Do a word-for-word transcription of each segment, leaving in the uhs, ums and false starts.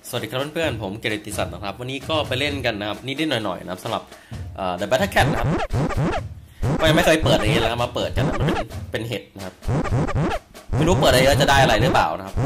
สวัสดีครับเพื่อนๆผมเกริติศักดิ์นะครับวันนี้ก็ไปเล่นกันนะครับนิดๆหน่อยๆนะครับสำหรับ The Battle Cat นะครับก็ยังไม่เคยเปิดอะไรแล้วมาเปิดกันมันเป็นเป็นเห็ดนะครับไม่รู้เปิดอะไรแล้วจะได้อะไรหรือเปล่านะครับ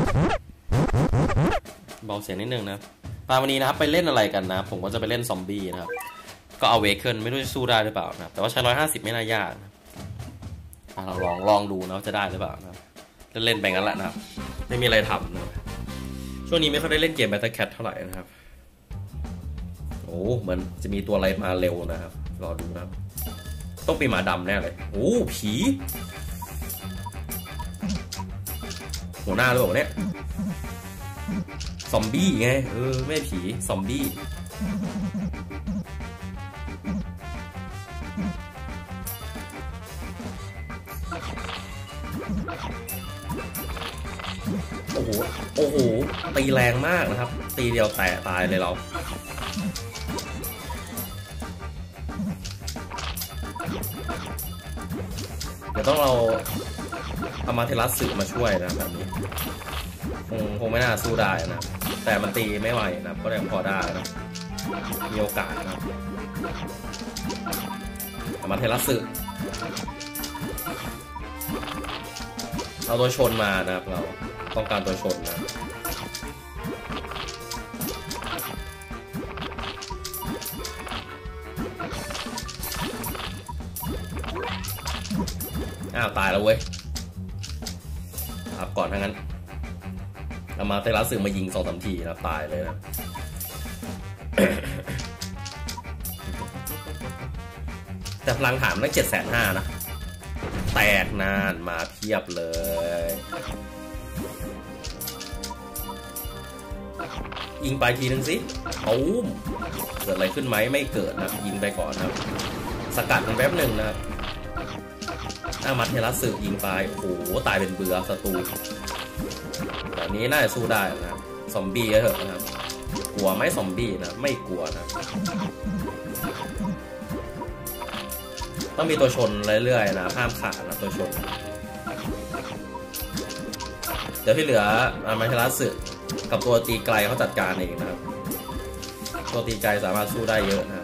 เบาเสียงนิดนึงนะครับวันนี้นะครับไปเล่นอะไรกันนะผมก็จะไปเล่นซอมบี้นะครับก็เอาเวเคิลไม่รู้จะสู้ได้หรือเปล่านะครับแต่ว่าใช้ร้อยห้าสิบไม่น่ายากนะเราลองลองดูนะว่าจะได้หรือเปล่านะครับเล่นๆไปงั้นแหละนะครับไม่มีอะไรทำนะช่วงนี้ไม่ค่อยได้เล่นเกม Battle Cat เท่าไหร่นะครับโอ้เหมือนจะมีตัวอะไรมาเร็วนะครับรอดูนะครับต้องเป็นหมาดำแน่เลยโอ้ผีหัวหน้าหรือเปล่าเนี่ยซอมบี้ไงเออไม่ผีซอมบี้โอ้โหโอ้โหตีแรงมากนะครับตีเดียวแตะตายเลยเราเดี๋ยวต้องเราเอามาเทลัสสึมาช่วยนะแบบนี้คงคงไม่น่าสู้ได้นะแต่มันตีไม่ไหวนะก็ยังพอได้นะมีโอกาสนะเอามาเทลัสสึเอาตัวชนมานะครับเราต้องการตัวชนนะอ้าวตายแล้วเว้ยครับก่อนทั้งนั้นเอามาเตลัสสึมายิงสองสามทีนะตายเลยนะ แต่พลังฐานได้เจ็ดแสนห้านะแตกนานมาเพียบเลยยิงไปทีนึงสิเอาเกิดอะไรขึ้นไหมไม่เกิดนะยิงไปก่อนนะสกัดมันแป๊บหนึ่งนะครับอามาเทลัสสึยิงไปโอ้โหตายเป็นเบือศัตรูแบบนี้น่าจะสู้ได้นะครับซอมบี้ก็เถอะนะครับกลัวไหมซอมบี้นะไม่กลัวนะต้องมีตัวชนเรื่อยๆนะห้ามขาดนะตัวชนเดี๋ยวที่เหลืออามาเทลัสสึกับตัวตีไกลเขาจัดการเองนะครับตัวตีไกลสามารถสู้ได้เยอะนะครับ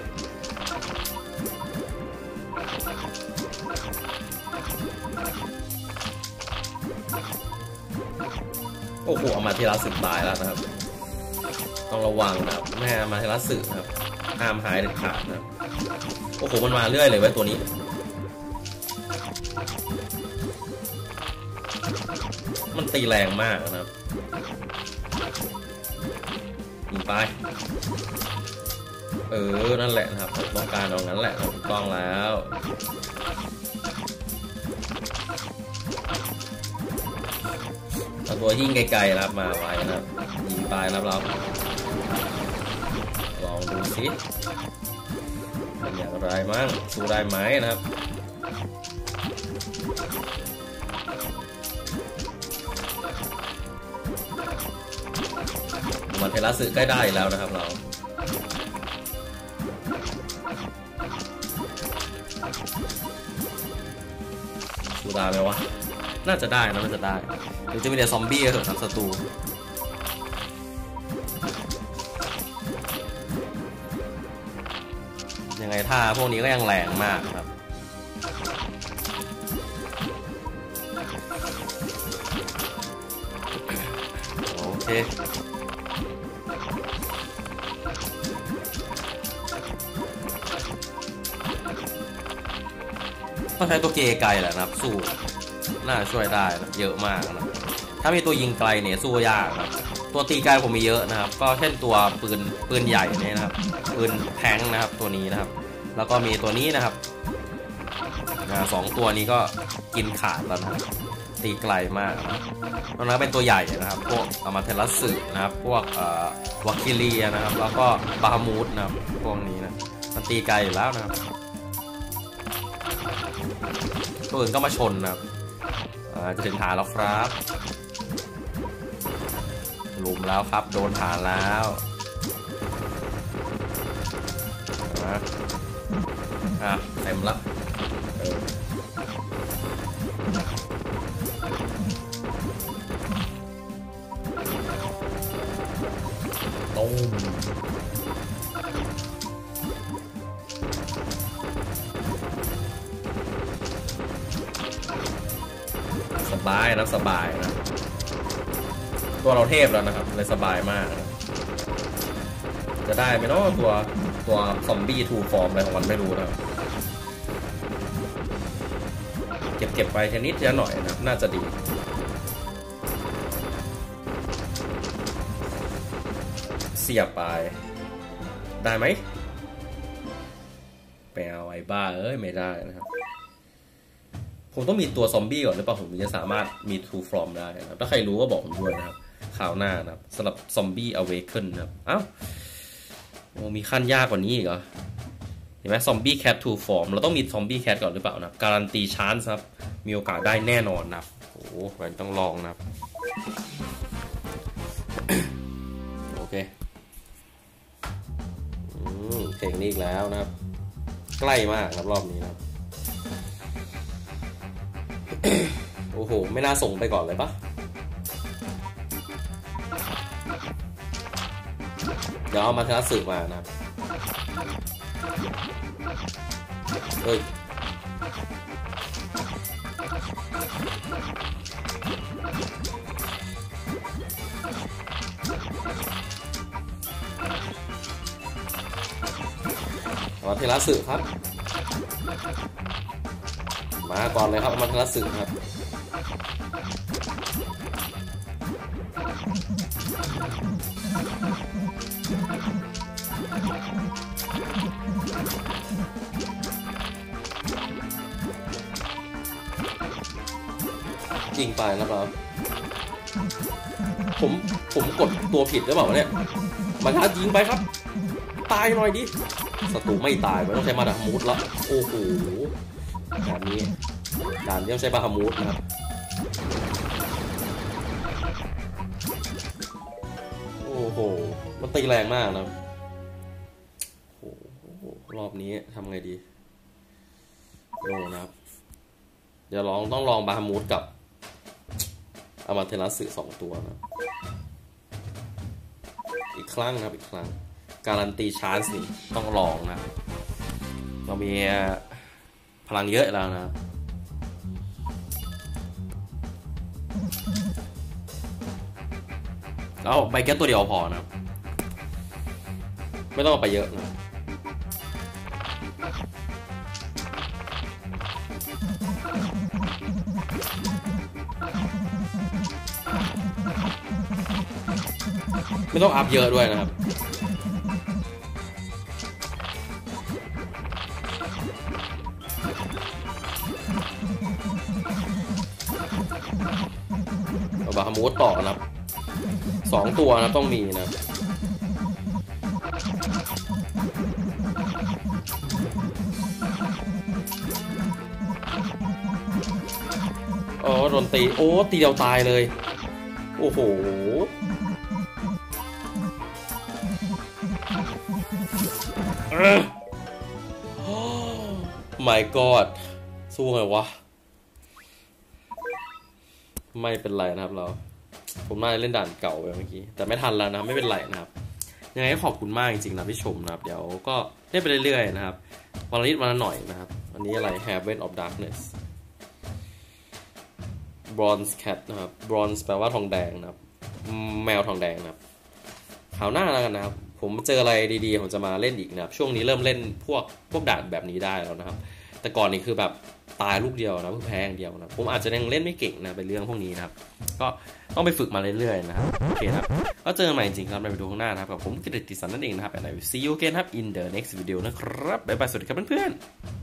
โอ้โหอามาเทลัสสึตายแล้วนะครับต้องระวังนะครับแม่อามาเทลัสสึนะครับห้ามหายเด็ดขาดนะครับโอ้โหมันมาเรื่อยเลยไว้ตัวนี้มันตีแรงมากนะครับยิงไปเออนั่นแหละนะครับต้องการเอางั้นแหละถูกต้องแล้วเอาตัวยิงไกลๆนะครับมาไว้นะครับยิงไปนะครับเราลองดูสิเป็นอย่างไรมั่งสู้ได้ไหมนะครับมันเทลัสสึใกล้ได้แล้วนะครับเราสู้ได้ไหมวะน่าจะได้นะน่าจะได้หรือจะมีแต่ซอมบี้เหรอครับศัตรูยังไงท่าพวกนี้ก็ยังแรงมากครับโอเคต้องใช้ตัวเกย์ไกลแหละนะครับสู้น่าช่วยได้นะเยอะมากนะถ้ามีตัวยิงไกลเนี่ยสู้ยากนะตัวตีไกลผมมีเยอะนะครับก็เช่นตัวปืนปืนใหญ่เนี่ยนะครับปืนแทงนะครับตัวนี้นะครับแล้วก็มีตัวนี้นะครับสองตัวนี้ก็กินขาดแล้วนะครับตีไกลมากนะตรงนั้นเป็นตัวใหญ่นะครับพวกอามาเทลัสสึนะครับพวกวาคิเลียนะครับแล้วก็บาฮามูดนะครับพวกนี้นะมันตีไกลอยู่แล้วนะครับตัวอื่นก็มาชนนะครับจะถึงฐานแล้วครับลุมแล้วครับโดนฐานแล้วอ่ะเต็มแล้ว ตสบายนะสบายนะตัวเราเทพแล้วนะครับเลยสบายมากนะจะได้ไหมเนาะตัวตัวซอมบี้ทูฟอร์มอะไรของมันไม่รู้นะเก็บเก็บไปแค่นิดเดียวหน่อยนะน่าจะดีเสียบไปได้ไหมไปเอาไอ้บ้าเอ้ยไม่ได้นะครับผมต้องมีตัวซอมบี้ก่อนหรือเปล่าผมถึงจะสามารถมีทูฟอร์มได้นะครับถ้าใครรู้ก็บอกผมด้วยนะครับข่าวหน้านะครับสำหรับซอมบี้อเวเคิลนะครับอ้าวโอ้มีขั้นยากกว่านี้อีกเหรอเห็นไหมซอมบี้แคททูฟอร์มเราต้องมีซอมบี้แคทก่อนหรือเปล่านะการันตีชานส์ครับมีโอกาสได้แน่นอนนะครับโอ้โหมันต้องลองนะครับ โอเคเพลงนี้อีกแล้วนะครับใกล้มากครับรอบนี้นะครับ โอ้โหไม่น่าส่งไปก่อนเลยปะเดี๋ยวเอามาทัศสื่อมานะครับเฮ้ยมาเทระสึครับมาก่อนเลยครับมาเทระสึครับยิงไปนะครับผมผมกดตัวผิดหรือเปล่าเนี่ยมาท้ายิงไปครับตายหน่อยดิศัตรูไม่ตายมันต้องใช้มาดามูดละโอ้โหด่านนี้ด่านนี้ต้องใช้บาฮามูดนะครับโอ้โหมันตีแรงมากนะโอ้โหรอบนี้ทำไงดีโน่นะครับเดี๋ยวลองต้องลองบาฮามูดกับอามาเทรัสสึสองตัวนะอีกครั้งนะครับอีกครั้งการันตีชาร์จสิต้องลองนะเรามีพลังเยอะแล้วนะแล้วไปแค่ตัวเดียวพอนะไม่ต้องไปเยอะนะไม่ต้องอัพเยอะด้วยนะครับบาฮามูดต่อนะครับสองตัวนะต้องมีนะโอ้โดนตีโอ้ตีเดียวตายเลยโอ้โหMy God สู้ไงวะไม่เป็นไรนะครับเราผมน่าจะเล่นด่านเก่าไปเมื่อกี้แต่ไม่ทันแล้วนะไม่เป็นไรนะครับยังไงก็ขอบคุณมากจริงๆนะที่ชมนะครับเดี๋ยวก็เล่นไปเรื่อยๆนะครับวันละนิดวันละหน่อยนะครับอันนี้อะไร Heaven of Darkness Bronze Cat นะครับ Bronze แปลว่าทองแดงนะครับแมวทองแดงนะครับคราวหน้าแล้วกันนะครับผมเจออะไรดีๆผมจะมาเล่นอีกนะครับช่วงนี้เริ่มเล่นพวกพวกด่านแบบนี้ได้แล้วนะครับแต่ก่อนนี้คือแบบตายลูกเดียวนะเพิ่งแพ้อย่างเดียวนะผมอาจจะยังเล่นไม่เก่งนะเป็นเรื่องพวกนี้นะครับก็ต้องไปฝึกมาเรื่อยๆนะครับโอเคครับก็เจอกันใหม่จริงๆครับในวิดีโอข้างหน้านะครับกับผมกิตติสันนั่นเองนะครับand I will see you again ครับ in the next video นะครับบ๊ายบายสวัสดีครับเพื่อนๆ